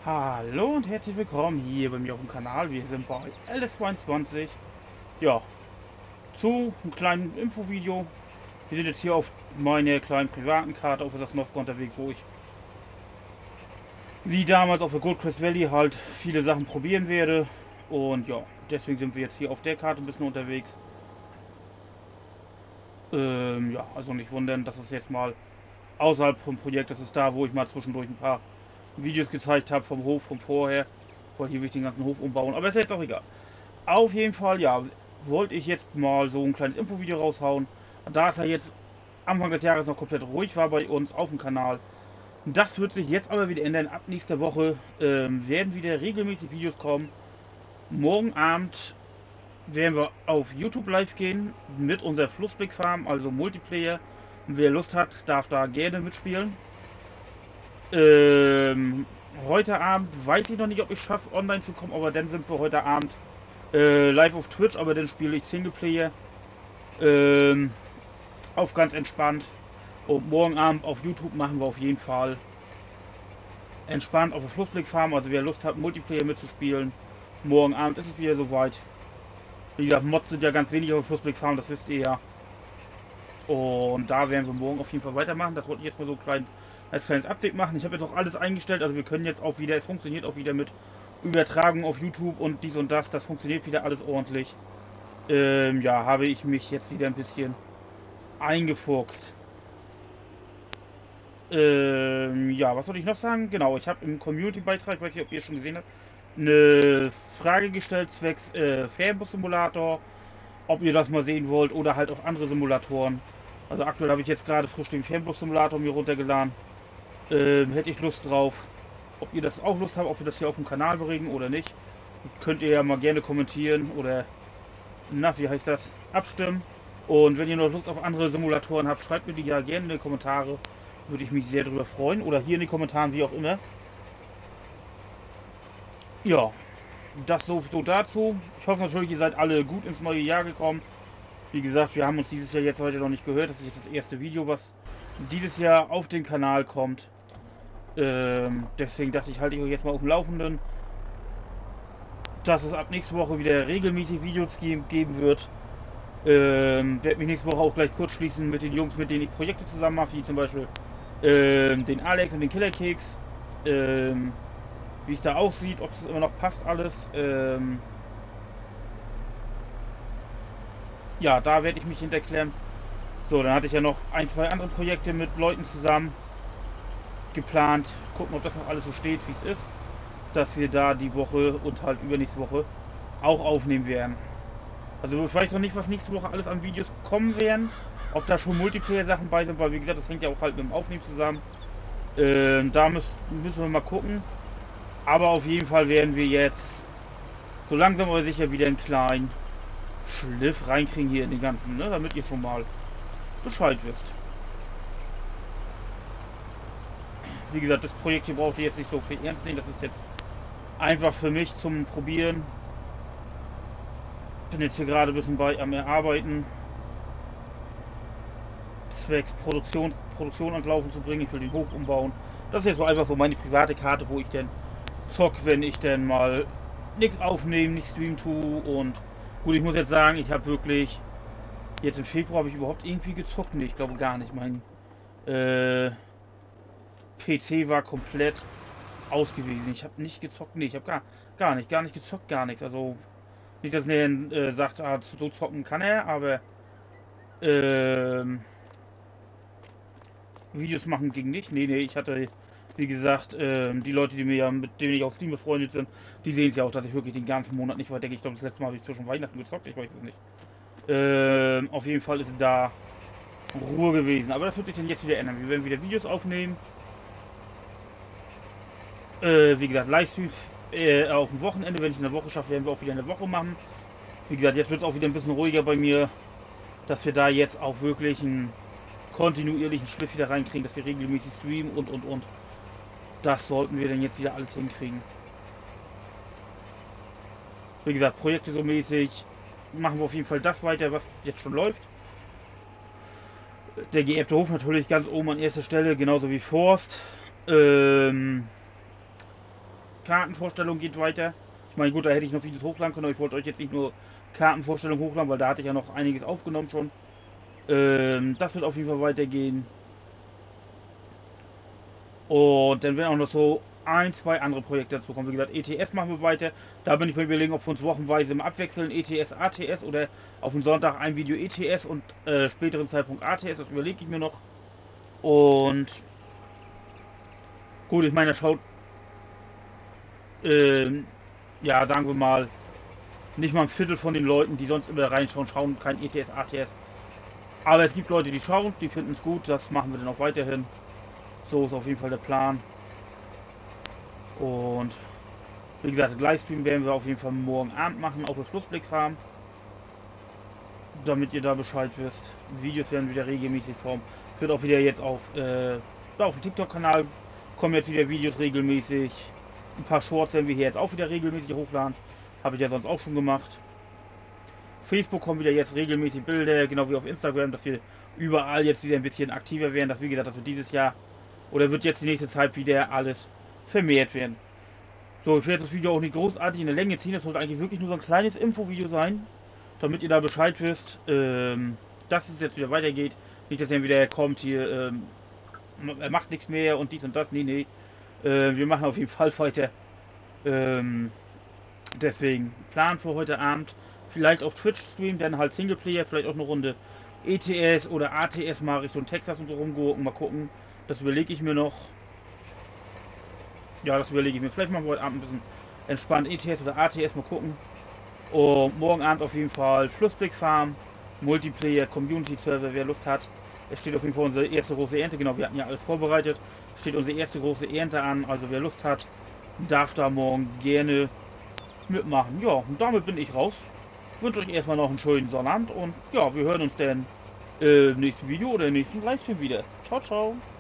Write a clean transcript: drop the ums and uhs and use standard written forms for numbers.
Hallo und herzlich willkommen hier bei mir auf dem Kanal. Wir sind bei LS22. Ja, zu einem kleinen Infovideo. Wir sind jetzt hier auf meiner kleinen privaten Karte auf das Novka unterwegs, wo ich wie damals auf der Goldcrest Valley halt viele Sachen probieren werde. Und ja, deswegen sind wir jetzt hier auf der Karte ein bisschen unterwegs. Ja, also nicht wundern, dass es jetzt mal außerhalb vom Projekt, das ist da, wo ich mal zwischendurch ein paar Videos gezeigt habe vom Hof, vom vorher. Wollte hier will ich den ganzen Hof umbauen, aber ist jetzt auch egal. Auf jeden Fall, ja, wollte ich jetzt mal so ein kleines Infovideo raushauen. Da es ja jetzt Anfang des Jahres noch komplett ruhig war bei uns auf dem Kanal. Das wird sich jetzt aber wieder ändern. Ab nächster Woche werden wieder regelmäßig Videos kommen. Morgen Abend werden wir auf YouTube live gehen mit unserer Flussblick Farm, also Multiplayer. Wer Lust hat, darf da gerne mitspielen. Ähm, Heute Abend weiß ich noch nicht, ob ich schaffe, online zu kommen, aber dann sind wir heute Abend live auf Twitch, aber dann spiele ich Singleplayer ähm, auf ganz entspannt. Und morgen Abend auf YouTube machen wir auf jeden Fall entspannt auf der Flussblick Farm. Also wer Lust hat, Multiplayer mitzuspielen, morgen Abend ist es wieder soweit. Wie gesagt, Mods sind ja ganz wenig auf der Flussblick Farm, das wisst ihr ja. Und da werden wir morgen auf jeden Fall weitermachen. Das wollte ich jetzt mal so klein, als kleines Update machen. Ich habe jetzt auch alles eingestellt, also wir können jetzt auch wieder, es funktioniert auch wieder mit Übertragung auf YouTube und dies und das. Das funktioniert wieder alles ordentlich. Ja, habe ich mich jetzt wieder ein bisschen eingefuchst. Ja, was soll ich noch sagen? Genau, ich habe im Community-Beitrag, weiß nicht, ob ihr schon gesehen habt, eine Frage gestellt zwecks Ferienbus-Simulator, ob ihr das mal sehen wollt oder halt auch andere Simulatoren. Also aktuell habe ich jetzt gerade frisch den Ferienbus-Simulator mir runtergeladen. Hätte ich Lust drauf. Ob ihr das auch Lust habt, ob wir das hier auf dem Kanal bringen oder nicht, könnt ihr ja mal gerne kommentieren oder, na, wie heißt das, abstimmen. Und wenn ihr noch Lust auf andere Simulatoren habt, schreibt mir die ja gerne in die Kommentare. Würde ich mich sehr darüber freuen. Oder hier in den Kommentaren, wie auch immer. Ja, das so dazu. Ich hoffe natürlich, ihr seid alle gut ins neue Jahr gekommen. Wie gesagt, wir haben uns dieses Jahr jetzt heute noch nicht gehört. Das ist jetzt das erste Video, was dieses Jahr auf den Kanal kommt. Deswegen dachte ich, halte ich euch jetzt mal auf dem Laufenden, dass es ab nächste Woche wieder regelmäßig Videos geben wird. Werde mich nächste Woche auch gleich kurz schließen mit den Jungs, mit denen ich Projekte zusammen mache, wie zum Beispiel den Alex und den Killerkeks. Wie es da aussieht, ob es immer noch passt alles. Ja, da werde ich mich hinterklären. So, dann hatte ich ja noch ein, zwei andere Projekte mit Leuten zusammen geplant. Gucken, ob das noch alles so steht, wie es ist. Dass wir da die Woche und halt übernächste Woche auch aufnehmen werden. Also ich weiß noch nicht, was nächste Woche alles an Videos kommen werden. Ob da schon Multiplayer-Sachen bei sind, weil wie gesagt, das hängt ja auch halt mit dem Aufnehmen zusammen. Da müssen wir mal gucken. Aber auf jeden Fall werden wir jetzt so langsam aber sicher wieder einen kleinen Schliff reinkriegen hier in den ganzen, ne? Damit ihr schon mal Bescheid wisst. Wie gesagt, das Projekt hier braucht ihr jetzt nicht so viel ernst nehmen. Das ist jetzt einfach für mich zum Probieren. Ich bin jetzt hier gerade ein bisschen bei am Erarbeiten. Zwecks Produktion ans Laufen zu bringen. Ich will den Hof umbauen. Das ist jetzt so einfach so meine private Karte, wo ich denn zock, wenn ich denn mal nichts aufnehmen, nicht streamen tue. Und gut, ich muss jetzt sagen, ich habe wirklich jetzt im Februar habe ich überhaupt irgendwie gezockt. Nee, ich glaube gar nicht. Mein PC war komplett ausgewiesen. Ich habe nicht gezockt. Nee, ich habe gar nicht gezockt, gar nichts. Also nicht, dass er sagt, ah, so zocken kann er, aber ähm, Videos machen ging nicht. Nee, ich hatte, wie gesagt, die Leute, die mir ja, mit denen ich auf Steam befreundet sind, die sehen es ja auch, dass ich wirklich den ganzen Monat nicht weitergehe. Ich glaube, das letzte Mal habe ich zwischen Weihnachten gezockt, ich weiß es nicht. Auf jeden Fall ist da Ruhe gewesen. Aber das wird sich dann jetzt wieder ändern. Wir werden wieder Videos aufnehmen. Wie gesagt, Livestreams auf dem Wochenende. Wenn ich in der Woche schaffe, werden wir auch wieder in der Woche machen. Wie gesagt, jetzt wird es auch wieder ein bisschen ruhiger bei mir, dass wir da jetzt auch wirklich einen kontinuierlichen Schliff wieder reinkriegen, dass wir regelmäßig streamen und. Das sollten wir dann jetzt wieder alles hinkriegen. Wie gesagt, Projekte so mäßig machen wir auf jeden Fall das weiter, was jetzt schon läuft. Der geerbte Hof natürlich ganz oben an erster Stelle, genauso wie Forst. Kartenvorstellung geht weiter. Ich meine, gut, da hätte ich noch vieles hochladen können, aber ich wollte euch jetzt nicht nur Kartenvorstellung hochladen, weil da hatte ich ja noch einiges aufgenommen schon. Das wird auf jeden Fall weitergehen. Und dann werden auch noch so ein, zwei andere Projekte dazu kommen. Wie gesagt, ETS machen wir weiter. Da bin ich mir überlegen, ob wir uns wochenweise im Abwechseln ETS, ATS oder auf den Sonntag ein Video ETS und späteren Zeitpunkt ATS. Das überlege ich mir noch. Und gut, ich meine, da schaut, ja, sagen wir mal, nicht mal ein Viertel von den Leuten, die sonst immer reinschauen, schauen kein ETS, ATS. Aber es gibt Leute, die schauen, die finden es gut. Das machen wir dann auch weiterhin. So ist auf jeden Fall der Plan. Und wie gesagt, Livestream werden wir auf jeden Fall morgen Abend machen auf der Schlussblickfarm. Damit ihr da Bescheid wisst. Videos werden wieder regelmäßig kommen. Wird auch wieder jetzt auf dem TikTok-Kanal kommen jetzt wieder Videos regelmäßig. Ein paar Shorts werden wir hier jetzt auch wieder regelmäßig hochladen. Habe ich ja sonst auch schon gemacht. Facebook kommen wieder jetzt regelmäßig Bilder, genau wie auf Instagram, dass wir überall jetzt wieder ein bisschen aktiver werden. Dass, wie gesagt, dass wir dieses Jahr oder wird jetzt die nächste Zeit wieder alles vermehrt werden. So, ich werde das Video auch nicht großartig in der Länge ziehen. Das sollte eigentlich wirklich nur so ein kleines Infovideo sein, damit ihr da Bescheid wisst, dass es jetzt wieder weitergeht. Nicht, dass er wieder kommt hier, er macht nichts mehr und dies und das. Nee. Wir machen auf jeden Fall weiter. Deswegen Plan für heute Abend. Vielleicht auf Twitch streamen, dann halt Singleplayer, vielleicht auch eine Runde ETS oder ATS mal Richtung Texas und so rumgurken. Mal gucken. Das überlege ich mir noch. Ja, das überlege ich mir. Vielleicht machen wir heute Abend ein bisschen entspannt ETS oder ATS, mal gucken. Und morgen Abend auf jeden Fall Flussblick Farm, Multiplayer, Community Server, wer Lust hat. Es steht auf jeden Fall unsere erste große Ernte, genau, wir hatten ja alles vorbereitet. Steht unsere erste große Ernte an, also wer Lust hat, darf da morgen gerne mitmachen. Ja, und damit bin ich raus. Ich wünsche euch erstmal noch einen schönen Sonnabend und ja, wir hören uns dann im nächsten Video oder im nächsten Livestream wieder. Ciao, ciao.